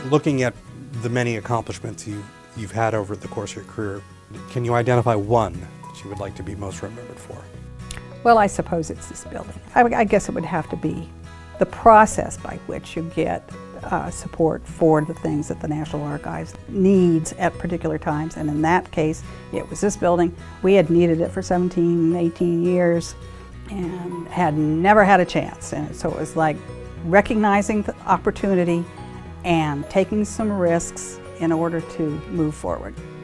Looking at the many accomplishments you've had over the course of your career, can you identify one that you would like to be most remembered for? Well, I suppose it's this building. I guess it would have to be the process by which you get support for the things that the National Archives needs at particular times. And in that case, it was this building. We had needed it for 17, 18 years and had never had a chance. And so it was like recognizing the opportunity and taking some risks in order to move forward.